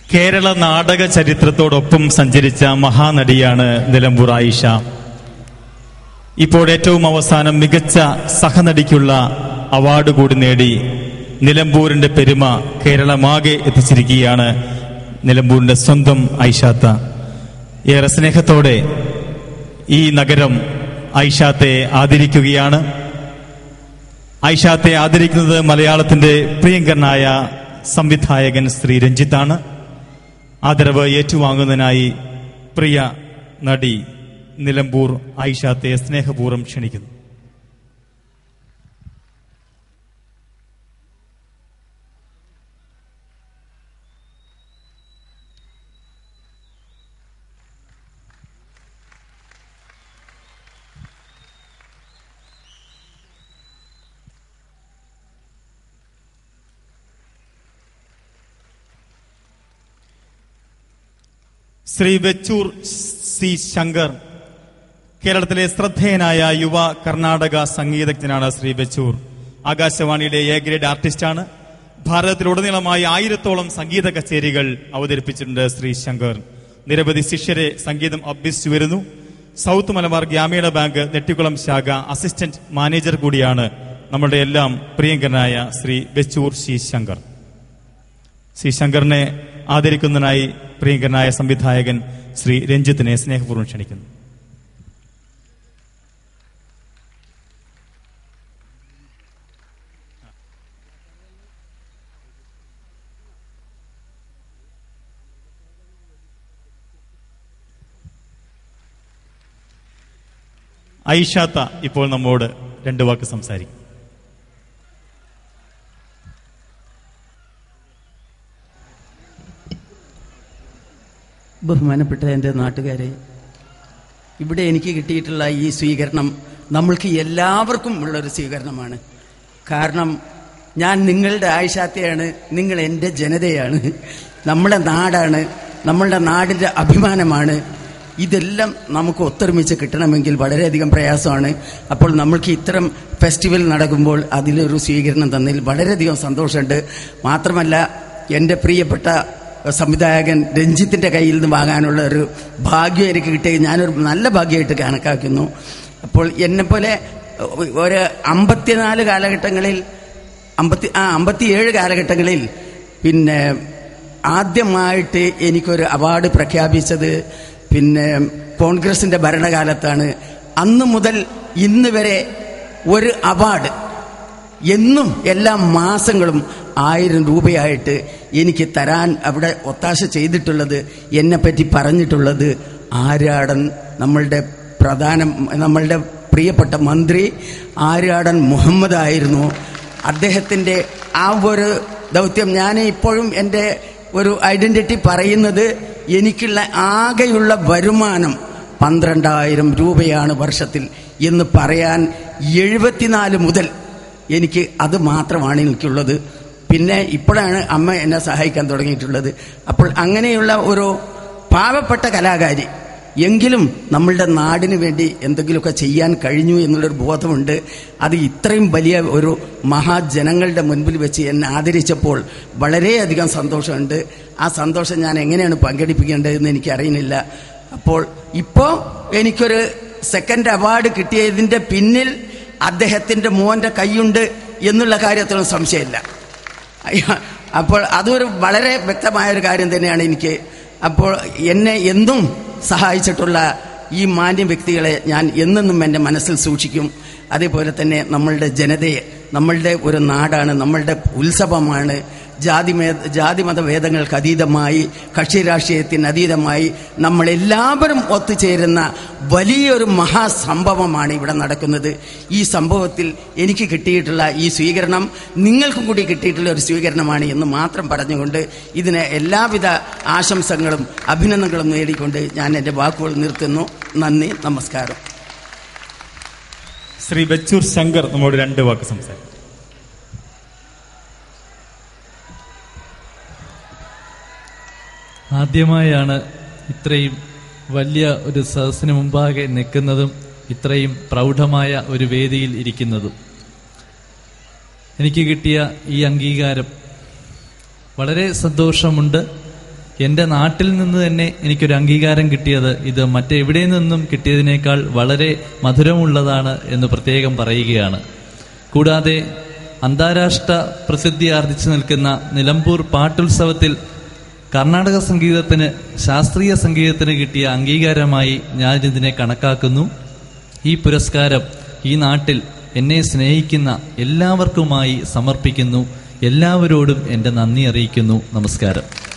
കേരള നാടക ചരിത്രത്തോടൊപ്പം സഞ്ചരിച്ച മഹാനടിയാണ് നിലമ്പൂർ ആയിഷ. ഇപ്പോൾ ഏറ്റവും അവസാനം മികച്ച സഹനടിക്കുള്ള അവാർഡ് കൂടി നേടി നിലമ്പൂരിന്റെ പെരുമ കേരളമാകെ എത്തിച്ചിരിക്കുകയാണ് നിലമ്പൂരിന്റെ സ്വന്തം ഐഷാത്ത. ഏറെ സ്നേഹത്തോടെ ഈ നഗരം ഐഷാത്തെ ആദരിക്കുകയാണ്. ഐഷാത്തെ ആദരിക്കുന്നത് മലയാളത്തിന്റെ പ്രിയങ്കരനായ സംവിധായകൻ ശ്രീ രഞ്ജിത്താണ്. ആദരവ് ഏറ്റുവാങ്ങുന്നതിനായി പ്രിയ നടി നിലമ്പൂർ ഐഷാത്തെ സ്നേഹപൂർവ്വം ക്ഷണിക്കുന്നു. ശ്രീ വെച്ചൂർ സി ശങ്കർ കേരളത്തിലെ ശ്രദ്ധേയനായ യുവ കർണാടക സംഗീതജ്ഞനാണ്. ശ്രീ വെച്ചൂർ ആകാശവാണിയുടെ എ ഗ്രേഡ് ആർട്ടിസ്റ്റാണ്. ഭാരതത്തിലുടനീളമായി 1000-ഓളം സംഗീത കച്ചേരികൾ അവതരിപ്പിച്ചിട്ടുണ്ട് ശ്രീ ശങ്കർ. നിരവധി ശിഷ്യരെ സംഗീതം അഭ്യസിച്ചു വരുന്നു. സൗത്ത് മലബാർ ഗ്രാമീണ ബാങ്ക് നെട്ടിക്കുളം ശാഖ അസിസ്റ്റന്റ് മാനേജർ കൂടിയാണ് നമ്മുടെ എല്ലാം പ്രിയങ്കരനായ ശ്രീ വെച്ചൂർ സി ശങ്കർ. ശ്രീ ശങ്കറിനെ ആദരിക്കുന്നതിനായി പ്രിയങ്കരനായ സംവിധായകൻ ശ്രീ രഞ്ജിത്തിനെ സ്നേഹപൂർവ്വം ക്ഷണിക്കുന്നു. ഐഷാത്ത ഇപ്പോൾ നമ്മോട് 2 വാക്ക് സംസാരിക്കും. ബഹുമാനപ്പെട്ട എൻ്റെ നാട്ടുകാരെ, ഇവിടെ എനിക്ക് കിട്ടിയിട്ടുള്ള ഈ സ്വീകരണം നമ്മൾക്ക് എല്ലാവർക്കും ഉള്ളൊരു സ്വീകരണമാണ്. കാരണം ഞാൻ നിങ്ങളുടെ ആയിഷാത്തയാണ്, നിങ്ങൾ എൻ്റെ ജനതയാണ്, നമ്മുടെ നാടാണ്, നമ്മളുടെ നാടിൻ്റെ അഭിമാനമാണ്. ഇതെല്ലാം നമുക്ക് ഒത്തൊരുമിച്ച് കിട്ടണമെങ്കിൽ വളരെയധികം പ്രയാസമാണ്. അപ്പോൾ നമ്മൾക്ക് ഇത്തരം ഫെസ്റ്റിവൽ നടക്കുമ്പോൾ അതിലൊരു സ്വീകരണം തന്നതിൽ വളരെയധികം സന്തോഷമുണ്ട്. മാത്രമല്ല എൻ്റെ പ്രിയപ്പെട്ട സംവിധായകൻ രഞ്ജിത്തിൻ്റെ കയ്യിൽ നിന്ന് വാങ്ങാനുള്ള ഒരു ഭാഗ്യം എനിക്ക് കിട്ടിയ ഞാനൊരു നല്ല ഭാഗ്യമായിട്ട് കണക്കാക്കുന്നു. അപ്പോൾ എന്നെപ്പോലെ ഒരു 54 കാലഘട്ടങ്ങളിൽ 57 കാലഘട്ടങ്ങളിൽ പിന്നെ ആദ്യമായിട്ട് എനിക്കൊരു അവാർഡ് പ്രഖ്യാപിച്ചത് കോൺഗ്രസിൻ്റെ ഭരണകാലത്താണ്. അന്ന് മുതൽ ഇന്ന് വരെ ഒരു അവാർഡ് എന്നും എല്ലാ മാസങ്ങളും 1000 രൂപയായിട്ട് എനിക്ക് തരാൻ അവിടെ ഒത്താശ ചെയ്തിട്ടുള്ളത്, എന്നെപ്പറ്റി പറഞ്ഞിട്ടുള്ളത് ആര്യാടൻ, നമ്മളുടെ പ്രിയപ്പെട്ട മന്ത്രി ആര്യാടൻ മുഹമ്മദ് ആയിരുന്നു. അദ്ദേഹത്തിൻ്റെ ആ ഒരു ദൗത്യം, ഞാൻ ഇപ്പോഴും എൻ്റെ ഒരു ഐഡൻറ്റിറ്റി പറയുന്നത്, എനിക്കുള്ള ആകെയുള്ള വരുമാനം 12,000 രൂപയാണ് വർഷത്തിൽ എന്ന് പറയാൻ 74 മുതൽ എനിക്ക് അത് മാത്രമാണ് എനിക്കുള്ളത്. പിന്നെ ഇപ്പോഴാണ് അമ്മ എന്നെ സഹായിക്കാൻ തുടങ്ങിയിട്ടുള്ളത്. അപ്പോൾ അങ്ങനെയുള്ള ഒരു പാവപ്പെട്ട കലാകാരി, എങ്കിലും നമ്മളുടെ നാടിന് വേണ്ടി എന്തെങ്കിലുമൊക്കെ ചെയ്യാൻ കഴിഞ്ഞു എന്നുള്ളൊരു ബോധമുണ്ട്. അത് ഇത്രയും വലിയ ഒരു മഹാജനങ്ങളുടെ മുൻപിൽ വെച്ച് എന്നെ ആദരിച്ചപ്പോൾ വളരെയധികം സന്തോഷമുണ്ട്. ആ സന്തോഷം ഞാൻ എങ്ങനെയാണ് പങ്കെടുപ്പിക്കേണ്ടതെന്ന് എനിക്കറിയുന്നില്ല. അപ്പോൾ ഇപ്പോൾ എനിക്കൊരു സെക്കൻഡ് അവാർഡ് കിട്ടിയതിൻ്റെ പിന്നിൽ അദ്ദേഹത്തിൻ്റെ മോൻ്റെ കൈയുണ്ട് എന്നുള്ള കാര്യത്തിലും സംശയമില്ല. അപ്പോൾ അതൊരു വളരെ വ്യക്തമായൊരു കാര്യം തന്നെയാണ് എനിക്ക്. അപ്പോൾ എന്നെ എന്നും സഹായിച്ചിട്ടുള്ള ഈ മാന്യ വ്യക്തികളെ ഞാൻ എന്നെന്നും എൻ്റെ മനസ്സിൽ സൂക്ഷിക്കും. അതേപോലെ തന്നെ നമ്മളുടെ ജനതയെ, നമ്മളുടെ ഒരു നാടാണ്, നമ്മളുടെ ഉത്സവമാണ്. ജാതിമത ഭേദങ്ങൾക്ക് അതീതമായി, കക്ഷി രാഷ്ട്രീയത്തിന് അതീതമായി നമ്മളെല്ലാവരും ഒത്തുചേരുന്ന വലിയൊരു മഹാസംഭവമാണ് ഇവിടെ നടക്കുന്നത്. ഈ സംഭവത്തിൽ എനിക്ക് കിട്ടിയിട്ടുള്ള ഈ സ്വീകരണം നിങ്ങൾക്കും കൂടി കിട്ടിയിട്ടുള്ള ഒരു സ്വീകരണമാണ് എന്ന് മാത്രം പറഞ്ഞുകൊണ്ട് ഇതിന് എല്ലാവിധ ആശംസകളും അഭിനന്ദനങ്ങളും നേടിക്കൊണ്ട് ഞാൻ എൻ്റെ വാക്കുകൾ നിർത്തുന്നു. നന്ദി, നമസ്കാരം. ശ്രീ വെച്ചൂർ ശങ്കർ നമ്മോട് 2 വാക്ക് സംസാരിക്കും. ആദ്യമായാണ് ഇത്രയും വലിയ ഒരു സദസ്സിന് മുമ്പാകെ നിൽക്കുന്നതും ഇത്രയും പ്രൗഢമായ ഒരു വേദിയിൽ ഇരിക്കുന്നതും. എനിക്ക് കിട്ടിയ ഈ അംഗീകാരം വളരെ സന്തോഷമുണ്ട്. എൻ്റെ നാട്ടിൽ നിന്ന് തന്നെ എനിക്കൊരു അംഗീകാരം കിട്ടിയത് ഇത് മറ്റെവിടെ നിന്നും കിട്ടിയതിനേക്കാൾ വളരെ മധുരമുള്ളതാണ് എന്ന് പ്രത്യേകം പറയുകയാണ്. കൂടാതെ അന്താരാഷ്ട്ര പ്രസിദ്ധി ആർജിച്ചു നിൽക്കുന്ന നിലമ്പൂർ പാട്ടുത്സവത്തിൽ കർണാടക സംഗീതത്തിന്, ശാസ്ത്രീയ സംഗീതത്തിന് കിട്ടിയ അംഗീകാരമായി ഞാനിതിനെ കണക്കാക്കുന്നു. ഈ പുരസ്കാരം ഈ നാട്ടിൽ എന്നെ സ്നേഹിക്കുന്ന എല്ലാവർക്കുമായി സമർപ്പിക്കുന്നു. എല്ലാവരോടും എൻ്റെ നന്ദി അറിയിക്കുന്നു. നമസ്കാരം.